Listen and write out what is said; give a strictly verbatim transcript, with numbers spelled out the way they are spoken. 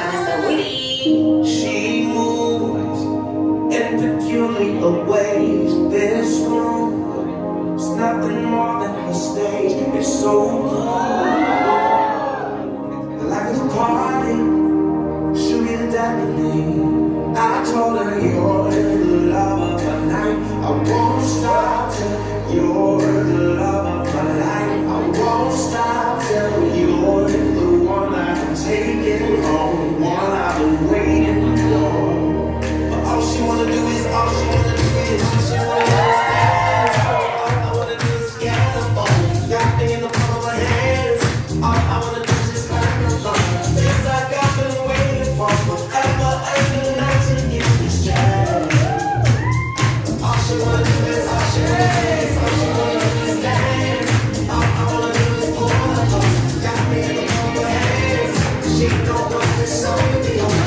She moves in peculiar ways. This room is nothing more than her stage. It's so cool. Like it's a party, she'll be the deputy. I told her you're the love of my night. I won't stop till you're the love of my life. I won't stop till you're the one I'm taking home, one I've been waiting for. But all she wanna do is, all she wanna do is, all she wanna do is dance. All I wanna do is get the phone, got me in the palm of my hands. All I wanna do is just let her go. It's like I've been waiting for forever and the night to get this chance. All she wanna do is, all she wanna do is, all she wanna do is dance. All I wanna do is pull her close, got me in the palm of my hands. She don't know this song with the